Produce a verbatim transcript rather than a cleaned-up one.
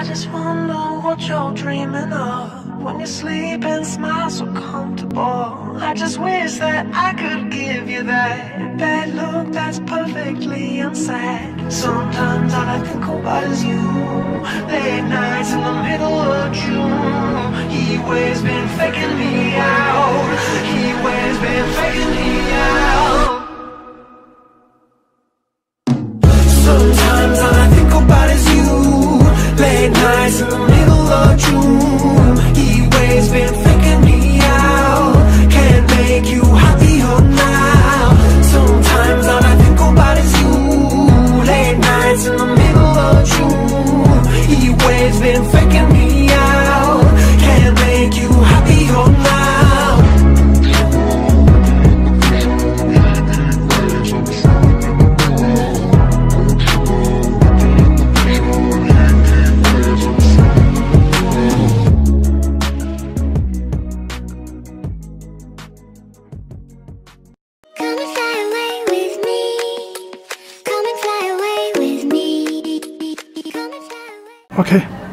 just wonder what you're dreaming of when you sleep and smile so comfortable. I just wish that I could give you that bad look that's perfectly unsaid. Sometimes all I think about is you. Late nights in the middle of June. He always been faking me out. He always been faking me out. Sometimes all I think about is you. Late nights in the middle of June. He always been faking me out. Can't make you happier now. Sometimes all I think about is you. Late nights in the middle of June. He always been faking me out. Can't make you happier now. Okay.